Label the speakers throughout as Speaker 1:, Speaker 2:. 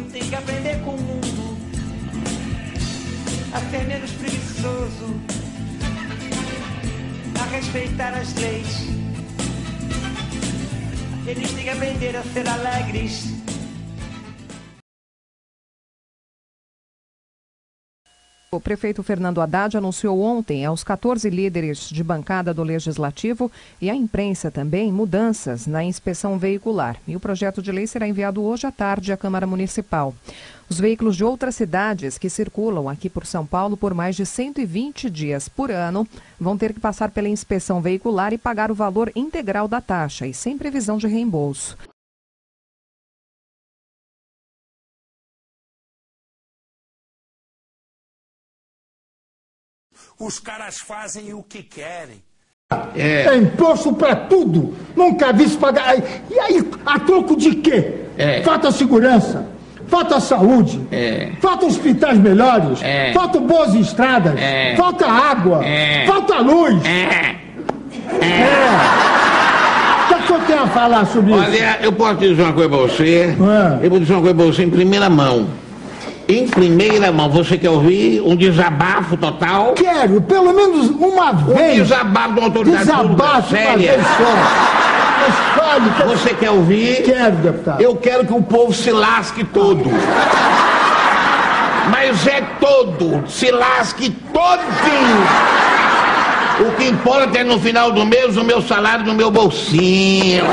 Speaker 1: tem que aprender com o mundo a ser menos preguiçoso, a respeitar as leis. Eles têm que aprender a ser alegres.
Speaker 2: O prefeito Fernando Haddad anunciou ontem aos 14 líderes de bancada do Legislativo e à imprensa também mudanças na inspeção veicular. E o projeto de lei será enviado hoje à tarde à Câmara Municipal. Os veículos de outras cidades que circulam aqui por São Paulo por mais de 120 dias por ano vão ter que passar pela inspeção veicular e pagar o valor integral da taxa e sem previsão de reembolso.
Speaker 3: Os caras fazem o que querem.
Speaker 4: É imposto pra tudo. Nunca vi isso pagar. E aí, a troco de quê? Falta segurança, falta saúde, falta hospitais melhores, falta boas estradas, falta água, falta luz. O que é que eu tenho a falar sobre isso?
Speaker 5: Olha, eu posso dizer uma coisa pra você. Eu vou dizer uma coisa pra você em primeira mão. Em primeira mão, você quer ouvir um desabafo total?
Speaker 4: Quero, pelo menos uma vez.
Speaker 5: Um desabafo de uma autoridade pública séria. Você quer ouvir?
Speaker 4: Quero, deputado.
Speaker 5: Eu quero que o povo se lasque todo. Mas é todo. Se lasque todinho. O que importa é no final do mês o meu salário no meu bolsinho.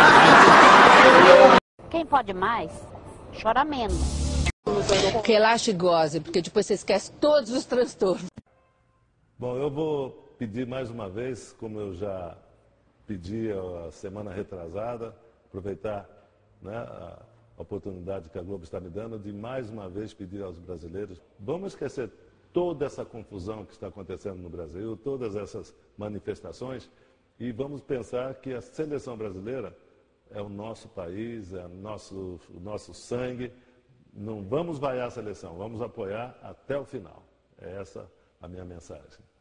Speaker 6: Quem pode mais, chora menos.
Speaker 7: Relaxe e goze, porque depois você esquece todos os transtornos.
Speaker 8: Bom, eu vou pedir mais uma vez, como eu já pedi a semana retrasada, aproveitar, né, a oportunidade que a Globo está me dando de mais uma vez pedir aos brasileiros, vamos esquecer toda essa confusão que está acontecendo no Brasil, todas essas manifestações, e vamos pensar que a seleção brasileira é o nosso país, é o nosso sangue. Não vamos vaiar a seleção, vamos apoiar até o final. É essa a minha mensagem.